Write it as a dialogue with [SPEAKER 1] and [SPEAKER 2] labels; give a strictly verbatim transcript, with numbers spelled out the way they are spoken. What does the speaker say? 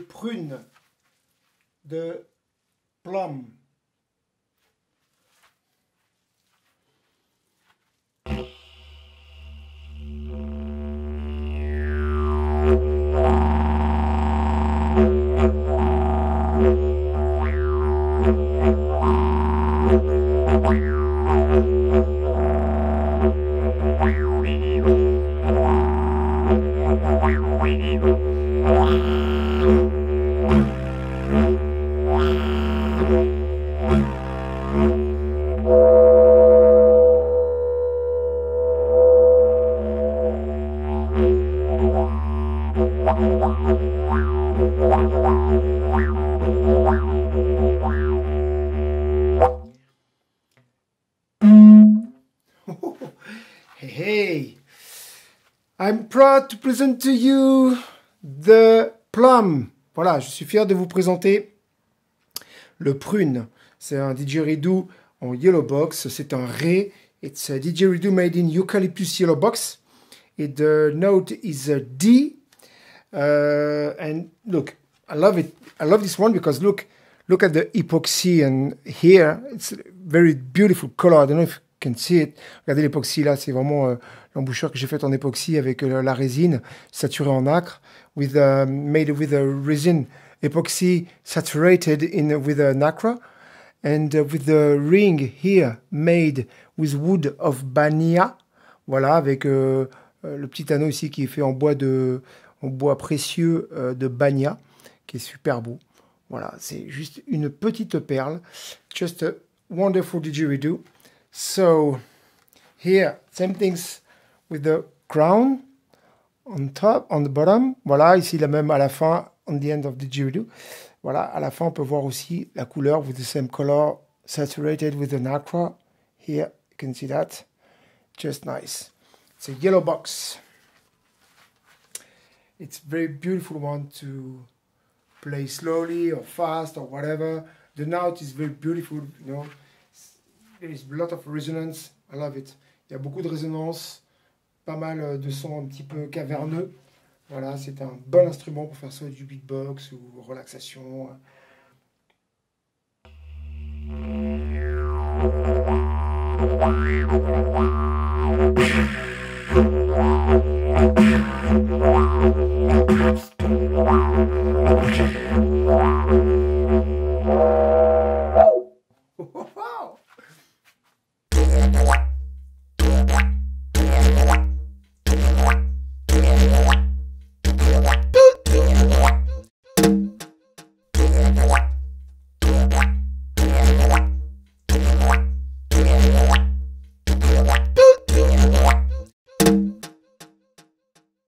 [SPEAKER 1] prune de Plum. Hey, hey, I'm proud to present to you the plum. Voilà, je suis fier de vous présenter le prune. C'est un didgeridoo en yellow box. C'est un ré. It's a didgeridoo made in eucalyptus yellow box. And the note is a D. Uh, and look, I love it. I love this one because look, look at the epoxy and here it's very beautiful color. I don't know if you can see it. Regardez l'époxy là, c'est vraiment euh, l'embouchure que j'ai faite en époxy avec euh, la résine saturée en nacre, with uh, made with a resin epoxy saturated in with a nacre, and uh, with the ring here made with wood of bania. Voilà, avec euh, le petit anneau ici qui est fait en bois de en bois précieux euh, de bania, qui est super beau. Voilà, c'est juste une petite perle. Just a wonderful didgeridoo. So, here, same things with the crown on top, on the bottom. Voilà, ici la même à la fin, on the end of the didgeridoo. Voilà, à la fin, on peut voir aussi la couleur with the same color, saturated with the nacre. Here, you can see that. Just nice. It's a yellow box. It's very beautiful one to play slowly or fast or whatever. The note is very beautiful, you know. There is a lot of resonance. I love it. Il y a beaucoup de résonance, pas mal de sons un petit peu caverneux. Voilà, c'est un bon instrument pour faire soit du beatbox ou relaxation.